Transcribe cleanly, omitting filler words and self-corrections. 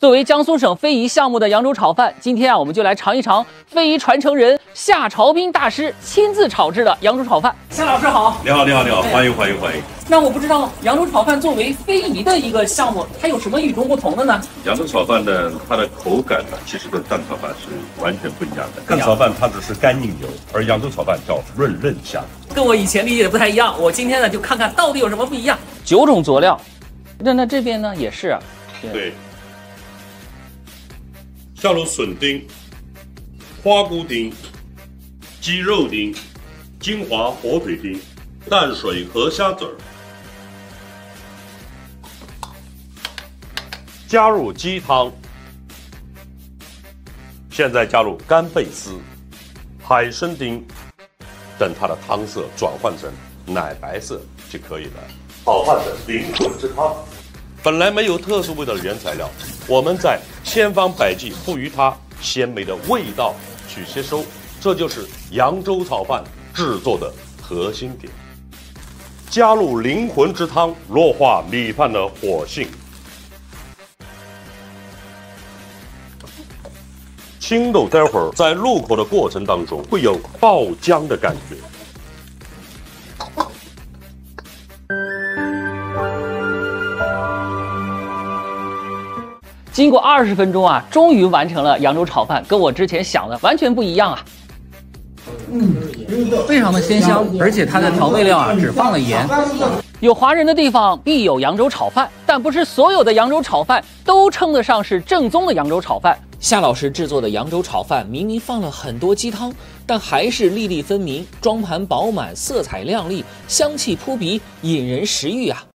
作为江苏省非遗项目的扬州炒饭，今天我们就来尝一尝非遗传承人夏朝斌大师亲自炒制的扬州炒饭。夏老师好， 你好，欢迎。 那我不知道扬州炒饭作为非遗的一个项目，它有什么与众不同的呢？ 扬州炒饭呢，它的口感呢，其实跟蛋炒饭是完全不一样的。蛋炒饭它只是干硬油，而扬州炒饭叫润嫩香。 跟我以前理解的不太一样，我今天呢就看看到底有什么不一样。9种佐料，那这边呢也是啊。 对。像如笋丁、花菇丁、鸡肉丁、金华火腿丁、淡水河虾籽儿，加入鸡汤，现在加入干贝丝、海参丁，等它的汤色转换成奶白色就可以了。炒饭的灵魂之汤。本来没有特殊味道的原材料，我们在千方百计赋予它鲜美的味道去吸收，这就是扬州炒饭制作的核心点。加入灵魂之汤，弱化米饭的火性。青豆待会儿在入口的过程当中会有爆浆的感觉。 经过20分钟啊，终于完成了扬州炒饭，跟我之前想的完全不一样啊。非常的鲜香，而且它的调味料啊只放了盐。有华人的地方必有扬州炒饭，但不是所有的扬州炒饭都称得上是正宗的扬州炒饭。夏老师制作的扬州炒饭明明放了很多鸡汤，但还是粒粒分明，装盘饱满，色彩亮丽，香气扑鼻，引人食欲啊。